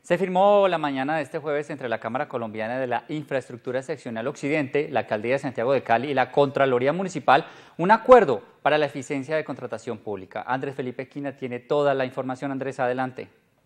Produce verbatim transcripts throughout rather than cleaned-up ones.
Se firmó la mañana de este jueves entre la Cámara Colombiana de la Infraestructura Seccional Occidente, la Alcaldía de Santiago de Cali y la Contraloría Municipal un acuerdo para la eficiencia de contratación pública. Andrés Felipe Quina tiene toda la información. Andrés, adelante.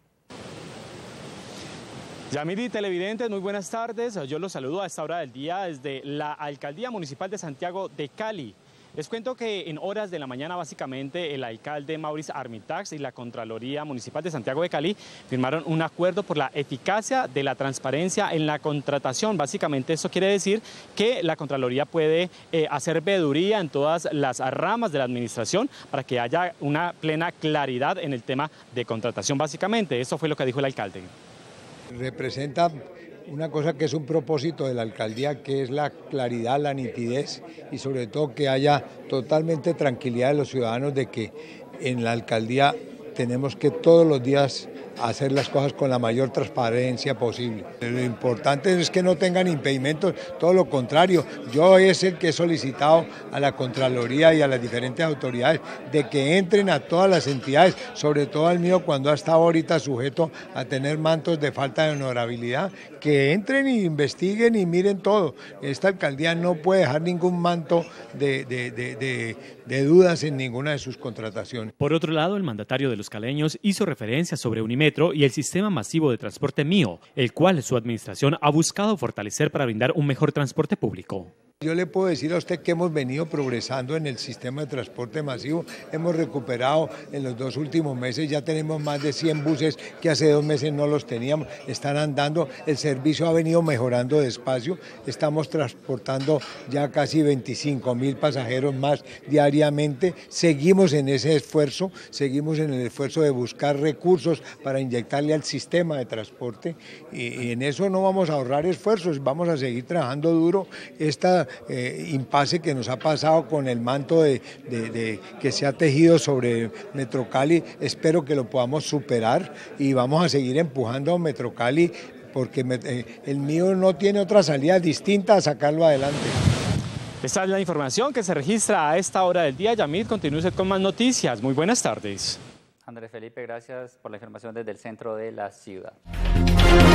Yamiri, televidentes, muy buenas tardes. Yo los saludo a esta hora del día desde la Alcaldía Municipal de Santiago de Cali. Les cuento que en horas de la mañana, básicamente, el alcalde Maurice Armitax y la Contraloría Municipal de Santiago de Cali firmaron un acuerdo por la eficacia de la transparencia en la contratación. Básicamente, eso quiere decir que la Contraloría puede eh, hacer veeduría en todas las ramas de la administración para que haya una plena claridad en el tema de contratación. Básicamente, eso fue lo que dijo el alcalde. Representa una cosa que es un propósito de la alcaldía, que es la claridad, la nitidez y sobre todo que haya totalmente tranquilidad de los ciudadanos de que en la alcaldía tenemos que todos los días hacer las cosas con la mayor transparencia posible. Lo importante es que no tengan impedimentos, todo lo contrario. Yo es el que he solicitado a la Contraloría y a las diferentes autoridades de que entren a todas las entidades, sobre todo al mío cuando ha estado ahorita sujeto a tener mantos de falta de honorabilidad, que entren y investiguen y miren todo. Esta alcaldía no puede dejar ningún manto de, de, de, de, de dudas en ninguna de sus contrataciones. Por otro lado, el mandatario de los caleños hizo referencia sobre Unimetro y el sistema masivo de transporte mío, el cual su administración ha buscado fortalecer para brindar un mejor transporte público. Yo le puedo decir a usted que hemos venido progresando en el sistema de transporte masivo, hemos recuperado en los dos últimos meses, ya tenemos más de cien buses que hace dos meses no los teníamos, están andando, el servicio ha venido mejorando despacio, estamos transportando ya casi veinticinco mil pasajeros más diariamente, seguimos en ese esfuerzo, seguimos en el esfuerzo de buscar recursos para inyectarle al sistema de transporte y, y en eso no vamos a ahorrar esfuerzos, vamos a seguir trabajando duro. Esta Eh, impasse que nos ha pasado con el manto de, de, de, que se ha tejido sobre Metro Cali, espero que lo podamos superar y vamos a seguir empujando a Metro Cali porque me, eh, el mío no tiene otra salida distinta a sacarlo adelante. Esta es la información que se registra a esta hora del día. Yamid, continúe usted con más noticias. Muy buenas tardes. Andrés Felipe, gracias por la información desde el centro de la ciudad.